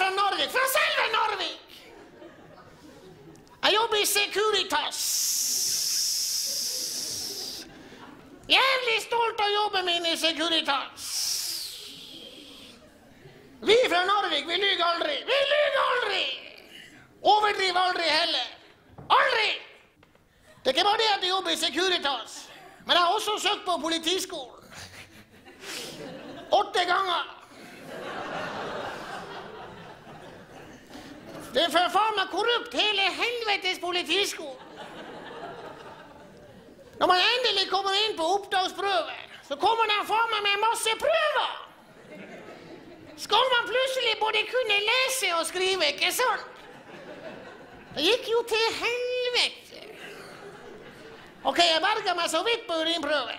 fra Narvik, fra selve Narvik. Jeg jobber i Securitas. Jævlig stolt av jobben min i Securitas. Vi fra Narvik, vi lyger aldri. Vi lyger aldri! Overdriver aldri heller. Aldri! Det er ikke bare det at jeg jobber i Securitas, men jeg har også søkt på politiskolen. 8 ganger. Det er for faen meg korrupt, hele helvetes politiskolen. Når man endelig kommer inn på opptaksprøve, så kommer de faen meg med masse prøver. Skal man plutselig både kunne lese og skrive, ikke sant? Det gikk jo til helvete. Ok, jeg berget meg så vidt på urinprøven.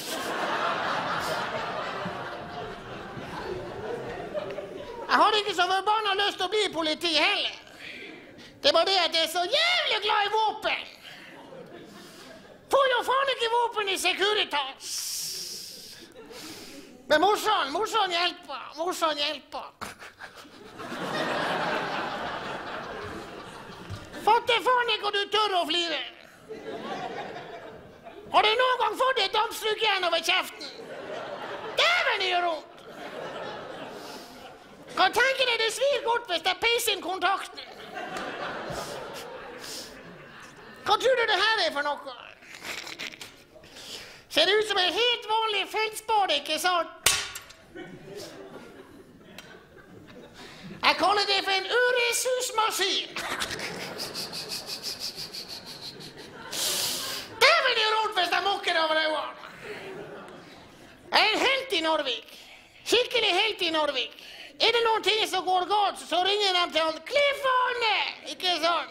Jeg har ikke så forbannet lyst til å bli politi heller. Det er bare det at jeg er så jævlig glad i våpen. Får jo faen ikke våpen i Securitas. Men morsan hjelper. Morsan hjelper. Fatter faen ikke at du tør å flire. Har du noen gang fått et dampstrykjern over kjeften? Dæven det gjør vondt. Kan tenke deg det svir godt hvis jeg peiser inn kontakten. Hva tror du det her er for noe? Ser ut som en helt vanlig feltspade, ikke sant? Jeg kaller det for en øresusmaskin. Dæven gjør vondt hvis jeg mokker over øynene. Jeg er en helt i Narvik. Skikkelig helt i Narvik. Er det noen ting som går galt, så ringer de til han Kliff Arne, ikke sant?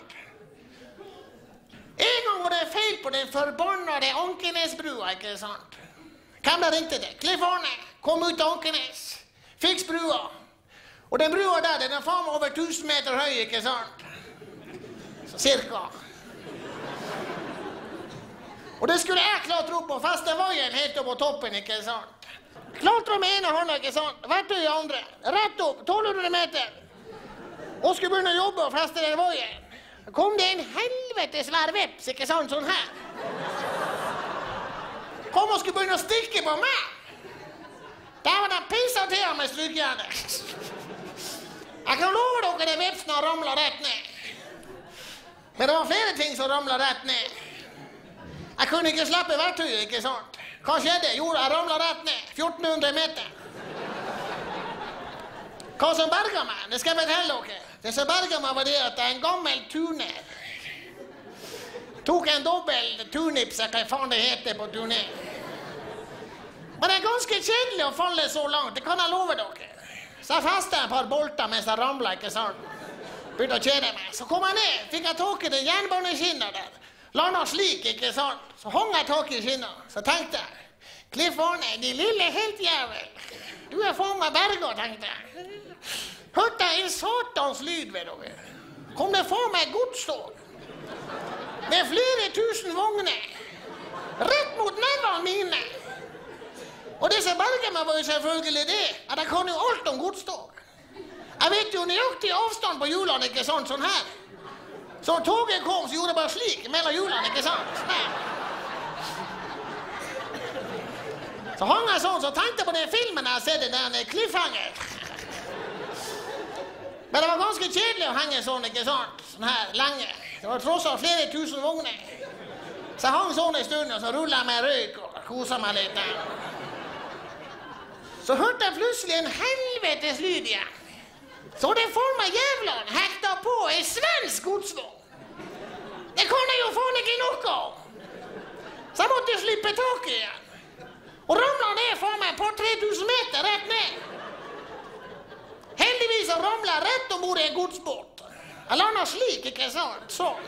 En gang var det feil på den forbannede Ankenesbrua, ikke sant? Hvem da ringte det? Kliff Arne, kom ut av Ankenes. Fiks brua. Og den brua der, den er faen over 1000 meter høy, ikke sant? Så cirka. Og det skulle jeg klatre opp og feste veien helt opp på toppen, ikke sant? Klatre med ene hånda, ikke sant? Verktøy i andre. Rett opp, 1200 meter. Og skulle begynne å jobbe og feste den veien. Kom det en helvetes svær veps, ikke sant, sånn her. Kom og skulle begynne å stikke på meg. Der var den pisa til han med strykjernet. Jeg kan love dere det vepsen har ramlet rett ned. Men det var flere ting som ramlet rett ned. Jeg kunne ikke slippe verktøyet, ikke sant? Hva skjedde? Jo, jeg ramlet rett ned. 1400 meter. Hva som berget meg? Det skal jeg fortelle dere. Det som berget meg var det at jeg er en gammel turner. Tok en dobbel turnips, hva faen det heter på turné. Men det er ganske kjedelig å falle så langt, det kan jeg love dere. Så jeg festet et par bolter mens jeg ramlet, ikke sant? Begynte å kjede meg. Så kom jeg ned, fikk jeg tak i den jernbaneskinnet der. Landet slik, ikke sant? Så hong jeg tak i skinnet. Så tenkte jeg, Kliff Arne, de lille heltjævel. Du er faen meg berget, tenkte jeg. Hørte jeg en satans lyd ved dere. Kom det faen meg godstog. Med flere tusen vogner. Rett mot nevene mine. Og det som berget meg var jo selvfølgelig det, at jeg kan jo alt om godstog. Jeg vet jo nøyaktig avstand på hjulene, ikke sant, sånn her. Så toget kom, så gjorde jeg bare slik, mellom hjulene, ikke sant? Så hang jeg sånn, så tenkte jeg på den filmen jeg har sett, den Cliffhanger. Men det var ganske kjedelig å henge sånn, ikke sant? Sånn her, lenge. Det var tross alt flere tusen vogner. Så jeg hang sånn en stund, og så rullet jeg med røyk og koset meg litt der. Så hørte jeg plutselig en helvetes lyd igjen. Så det for meg jævlan hekta på en svensk godsvogn. Det kan jeg jo faen ikke noe om. Så jeg måtte slippe tak igjen. Og ramlet ned for meg et par 3000 meter rett ned. Heldigvis så ramlet jeg rett ombord i en godsbåt. Jeg landet slik, ikke sant? Sånn.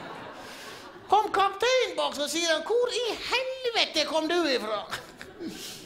Kom kapteinen bak, så sier han, hvor i helvete kom du ifra?